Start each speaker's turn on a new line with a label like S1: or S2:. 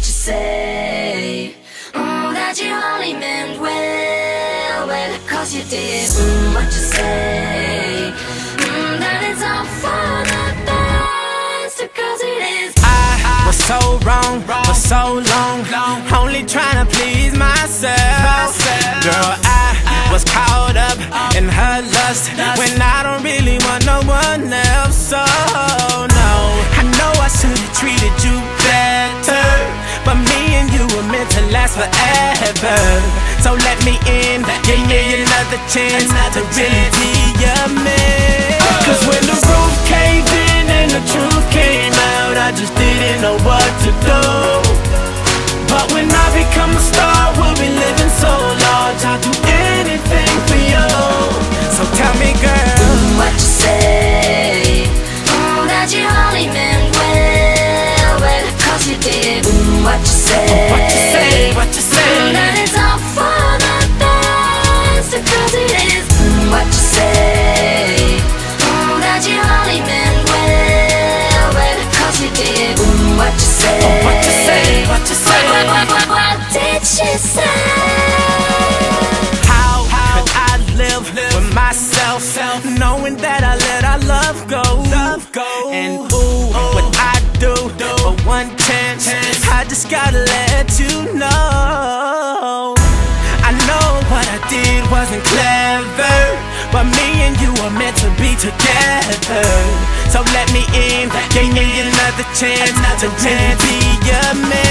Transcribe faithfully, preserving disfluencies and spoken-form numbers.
S1: you say? Mm, that you only meant well, well, cause you did. Mm, what you say? Mm, that it's all for the best, cause it is.
S2: I was so wrong for so long, only trying to please myself. Girl, I was caught up in her lust when I don't really want no one else. So no, I know I should've treated you better, but me and you were meant to last forever. So let me in, give me another chance to really be your man. Cause when the roof caved in and the truth came out, I just didn't know what to do. But when I become a star, we'll be living so large, I'll do anything for you. So tell me, girl,
S1: mm, what you say? Mm, that you only meant well, well, cause you did. Mm, what you say?
S2: What you say? What you say?
S1: Mm, that it's all for the best, cause it is. Mm, what you say? Mm, that you only meant well, well, cause you did. Mm, what you say?
S2: What you say? What you say?
S1: What, what, what, what did she say?
S2: How could I live with myself, knowing that I let our love go? And ooh, what I do for one chance, I just gotta let you know. I know what I did wasn't clever, but me and you are meant to be together. So let me in, give me another chance to really be your man.